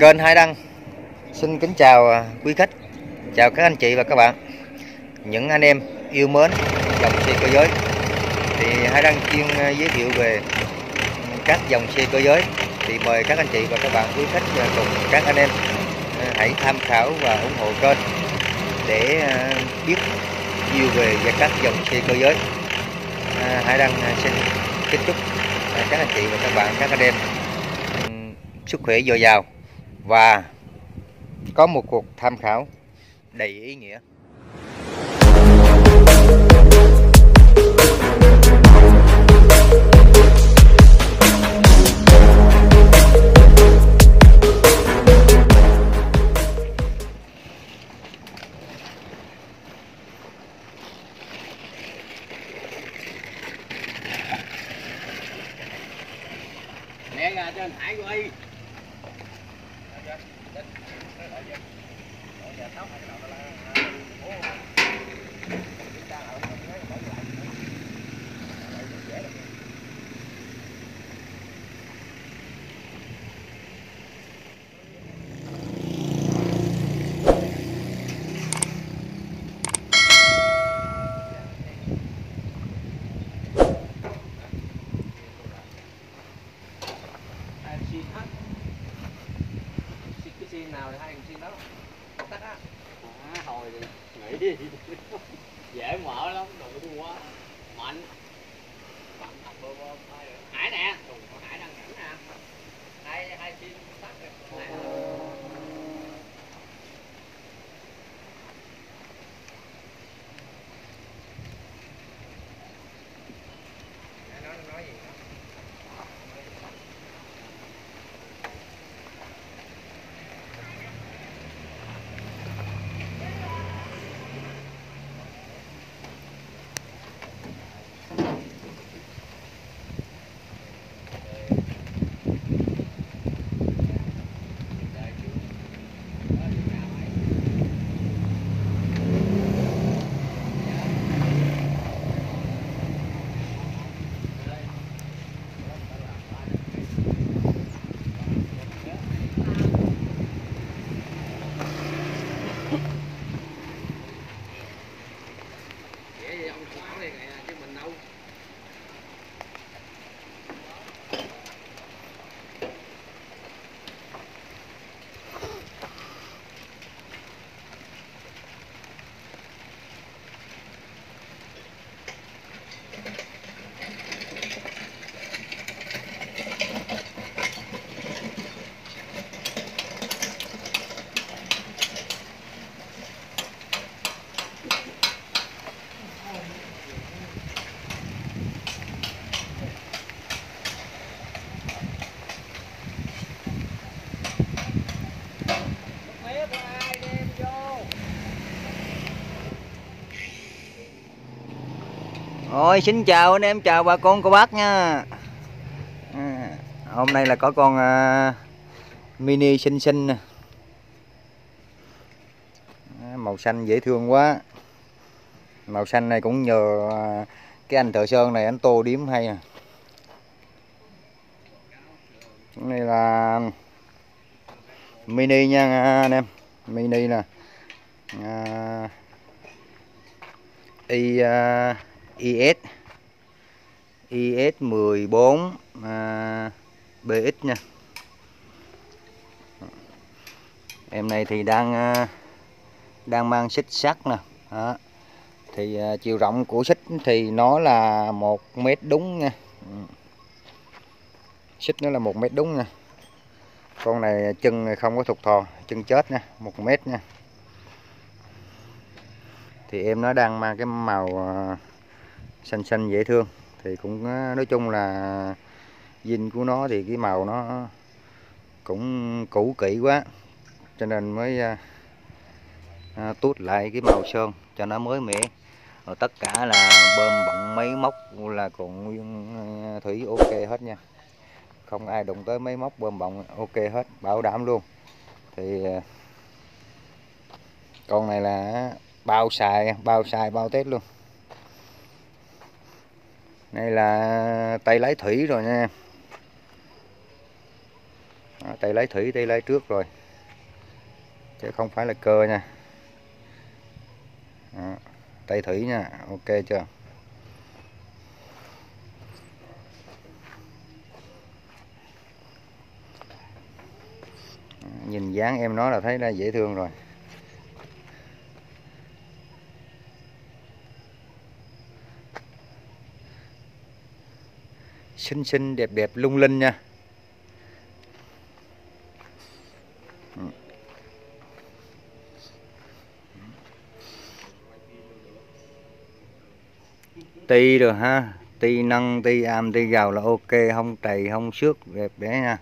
Kênh Hải Đăng xin kính chào quý khách, chào các anh chị và các bạn, những anh em yêu mến dòng xe cơ giới. Thì Hải Đăng chuyên giới thiệu về các dòng xe cơ giới. Thì mời các anh chị và các bạn, quý khách cùng các anh em hãy tham khảo và ủng hộ kênh để biết nhiều về các dòng xe cơ giới. Hải Đăng xin kính chúc các anh chị và các bạn, các anh em sức khỏe dồi dào và có một cuộc tham khảo đầy ý nghĩa. Nè ra cho anh Hải coi. Cái xin nào thì hai thằng xin đó tắt á. Thôi đi nghỉ đi. Dễ mở lắm, đừng có mua quá mạnh. Hải nè, Hải đang rảnh nè. Hai xin tắt rồi. Nói gì đó. Rồi, xin chào anh em, chào bà con cô bác nha. Hôm nay là có con mini xinh xinh nè. Màu xanh dễ thương quá. Màu xanh này cũng nhờ cái anh thợ sơn này anh tô điểm hay nè. Cái này là mini nha anh em, mini nè. IS 14 BX nha. Em này thì đang mang xích sắt nè. Đó. Thì chiều rộng của xích thì nó là 1 mét đúng nha. Xích nó là 1 mét đúng nha. Con này chân này không có thụt thò, chân chết nha, 1 mét nha. Thì em nó đang mang cái màu xanh xanh dễ thương. Thì cũng nói chung là zin của nó thì cái màu nó cũng cũ kỹ quá, cho nên mới tút lại cái màu sơn cho nó mới mẻ. Rồi tất cả là bơm bọng máy móc là còn thủy ok hết nha, không ai đụng tới máy móc bơm bọng, ok hết, bảo đảm luôn. Thì con này là bao xài bao test luôn. Đây là tay lái thủy rồi nha. Đó, tay lái thủy, tay lái trước rồi, chứ không phải là cơ nha. Đó, tay thủy nha, ok chưa? Nhìn dáng em nó là thấy đã dễ thương rồi. Xinh xinh đẹp đẹp lung linh nha. Ti rồi ha, ti nâng, ti am, ti gào là ok, không trầy, không xước, đẹp đẽ nha.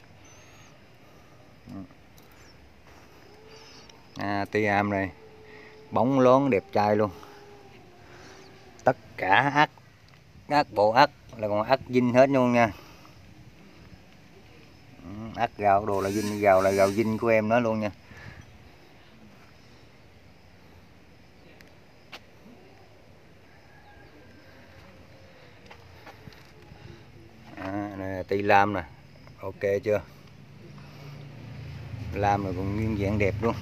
Ti am này bóng lón đẹp trai luôn. Tất cả ắc bộ ắc là còn ắc zin hết luôn nha. Ắc gào đồ là zin, gào là gào zin của em nó luôn nha. Này, ti lam nè, ok chưa? Lam rồi còn nguyên dạng đẹp luôn.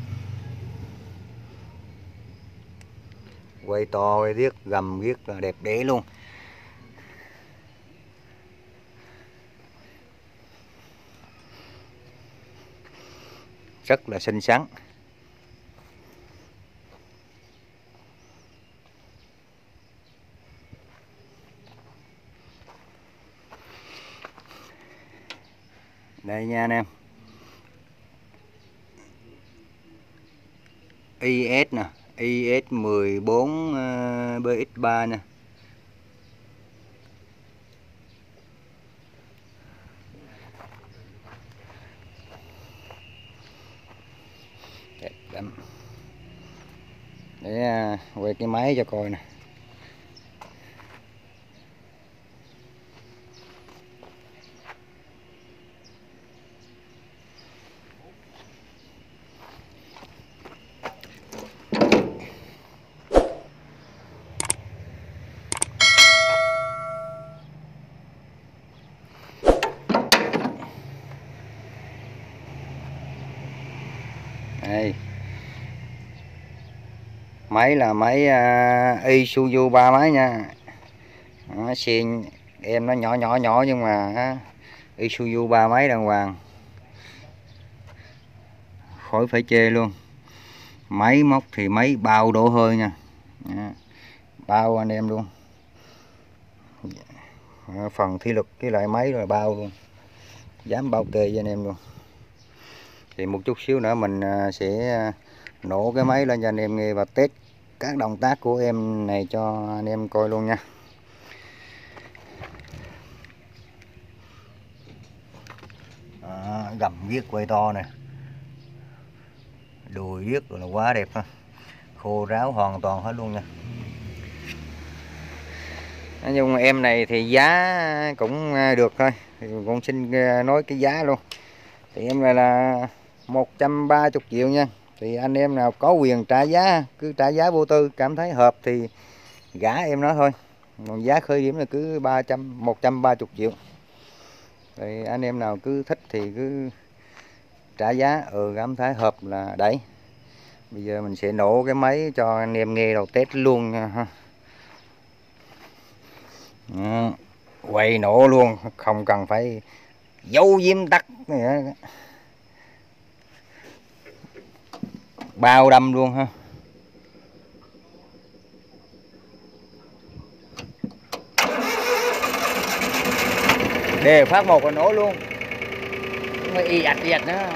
Quay to, quay riết, gầm riết là đẹp đẽ luôn. Rất là xinh xắn. Đây nha anh em. IS nè, IS 14 BX3 nè. Đẹp lắm. Để quay cái máy cho coi nè. Đây. Máy là máy Isuzu 3 máy nha. Đó, xiên em nó nhỏ nhỏ nhỏ nhưng mà Isuzu 3 máy đàng hoàng, khỏi phải chê luôn. Máy móc thì máy bao đổ hơi nha. Đó, bao anh em luôn. Phần thi lực cái loại máy rồi bao luôn, dám bao kê cho anh em luôn. Thì một chút xíu nữa mình sẽ nổ cái máy lên cho anh em nghe và test các động tác của em này cho anh em coi luôn nha. Gầm viết quay to nè, đùi viết là quá đẹp ha, khô ráo hoàn toàn hết luôn nha. Nhưng em này thì giá cũng được thôi, thì con xin nói cái giá luôn. Thì em này là 130 triệu nha. Thì anh em nào có quyền trả giá cứ trả giá vô tư, cảm thấy hợp thì gả em nó thôi. Còn giá khởi điểm là cứ 130 triệu. Thì anh em nào cứ thích thì cứ trả giá, cảm thấy hợp là đẩy. Bây giờ mình sẽ nổ cái máy cho anh em nghe đầu test luôn nha ha. Quay nổ luôn, không cần phải giấu giếm tắt nữa. Bao đâm luôn ha. Đề phát một là nổ luôn, không phải y ạch nữa.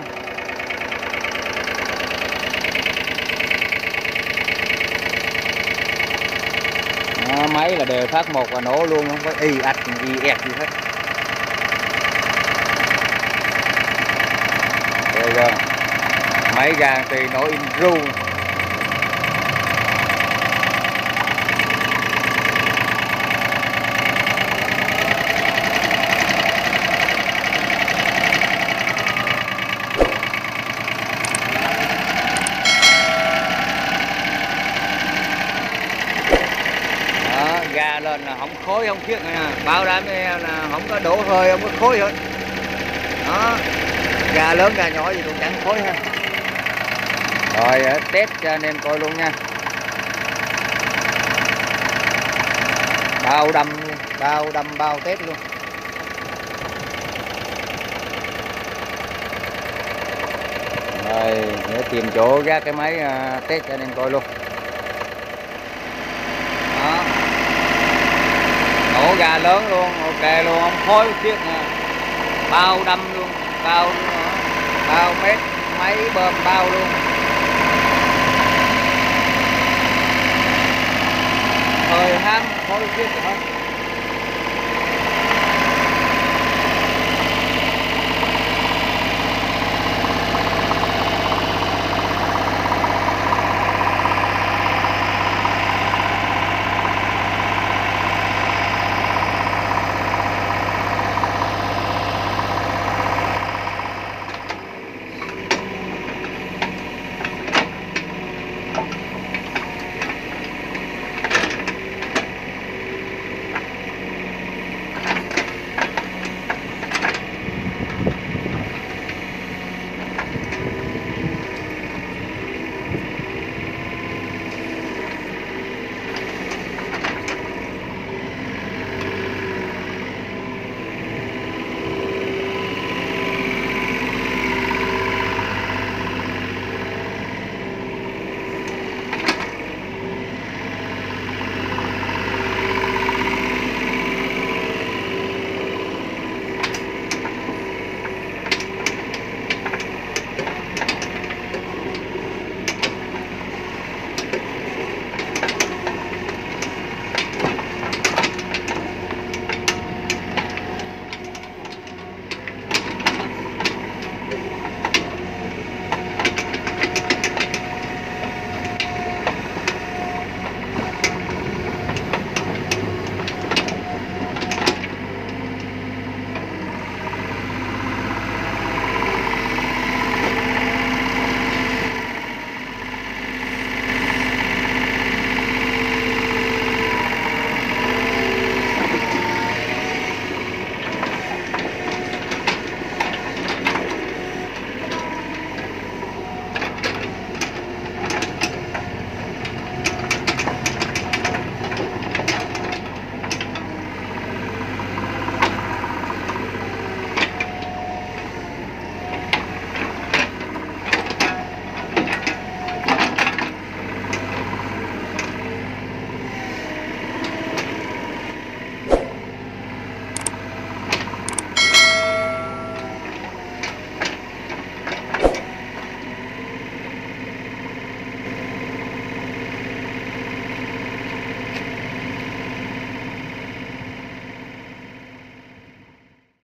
Đó, máy là đề phát một và nổ luôn, không có y ạch y ẹt gì hết. Đây rồi, máy ra thì nổ in ru. Ga lên là không khói không khiết nha, bao đám là không có đổ hơi, không có khói hết. Đó, gà lớn gà nhỏ gì cũng chẳng khối ha. Rồi test cho anh em coi luôn nha. Bao đâm bao test luôn. Rồi để tìm chỗ gác cái máy test cho anh em coi luôn. Đó. Ổ gà lớn luôn, ok luôn, không khói chiếc nè. Bao đâm luôn, bao mét máy bơm bao luôn. Thời ham khói chiếc rồi.